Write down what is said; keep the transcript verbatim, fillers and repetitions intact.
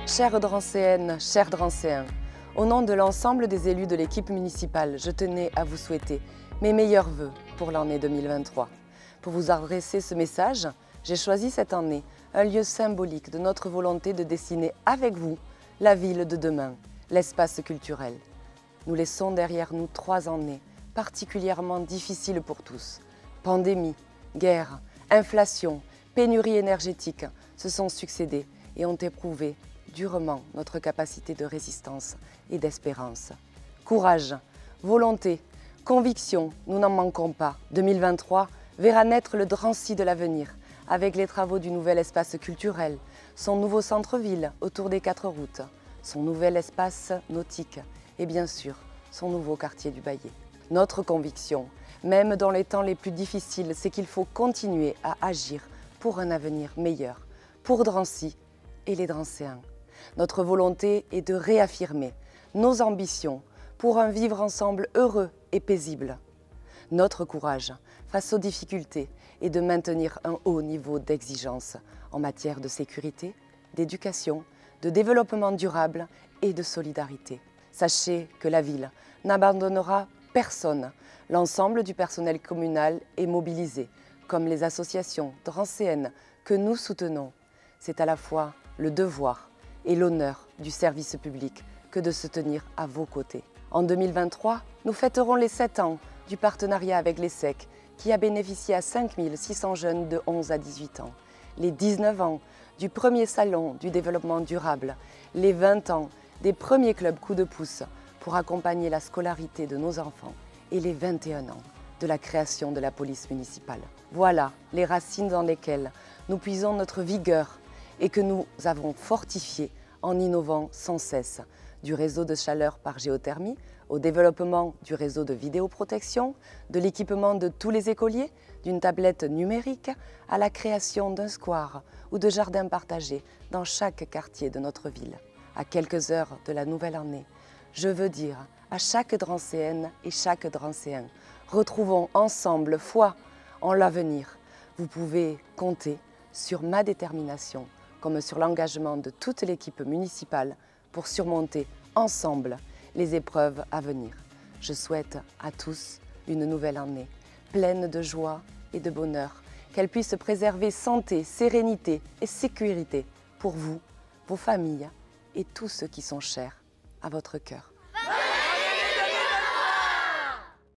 Chères Drancéennes, chers Drancéens, au nom de l'ensemble des élus de l'équipe municipale, je tenais à vous souhaiter mes meilleurs vœux pour l'année deux mille vingt-trois. Pour vous adresser ce message, j'ai choisi cette année un lieu symbolique de notre volonté de dessiner avec vous la ville de demain, l'espace culturel. Nous laissons derrière nous trois années particulièrement difficiles pour tous. Pandémie, guerre, inflation, pénurie énergétique se sont succédés et ont éprouvé durement notre capacité de résistance et d'espérance. Courage, volonté, conviction, nous n'en manquons pas. deux mille vingt-trois verra naître le Drancy de l'avenir, avec les travaux du nouvel espace culturel, son nouveau centre-ville autour des quatre routes, son nouvel espace nautique et bien sûr son nouveau quartier du Baillet. Notre conviction, même dans les temps les plus difficiles, c'est qu'il faut continuer à agir pour un avenir meilleur, pour Drancy et les Drancéens. Notre volonté est de réaffirmer nos ambitions pour un vivre ensemble heureux et paisible. Notre courage face aux difficultés est de maintenir un haut niveau d'exigence en matière de sécurité, d'éducation, de développement durable et de solidarité. Sachez que la ville n'abandonnera personne. L'ensemble du personnel communal est mobilisé, comme les associations drancéennes que nous soutenons. C'est à la fois le devoir et l'honneur du service public que de se tenir à vos côtés. En deux mille vingt-trois, nous fêterons les sept ans du partenariat avec l'E S S E C, qui a bénéficié à cinq mille six cents jeunes de onze à dix-huit ans, les dix-neuf ans du premier salon du développement durable, les vingt ans des premiers clubs coup de pouce pour accompagner la scolarité de nos enfants et les vingt et un ans de la création de la police municipale. Voilà les racines dans lesquelles nous puisons notre vigueur et que nous avons fortifié en innovant sans cesse, du réseau de chaleur par géothermie au développement du réseau de vidéoprotection, de l'équipement de tous les écoliers, d'une tablette numérique à la création d'un square ou de jardins partagés dans chaque quartier de notre ville. À quelques heures de la nouvelle année, je veux dire à chaque Drancéenne et chaque Drancéen, retrouvons ensemble foi en l'avenir. Vous pouvez compter sur ma détermination comme sur l'engagement de toute l'équipe municipale pour surmonter ensemble les épreuves à venir. Je souhaite à tous une nouvelle année pleine de joie et de bonheur, qu'elle puisse préserver santé, sérénité et sécurité pour vous, vos familles et tous ceux qui sont chers à votre cœur.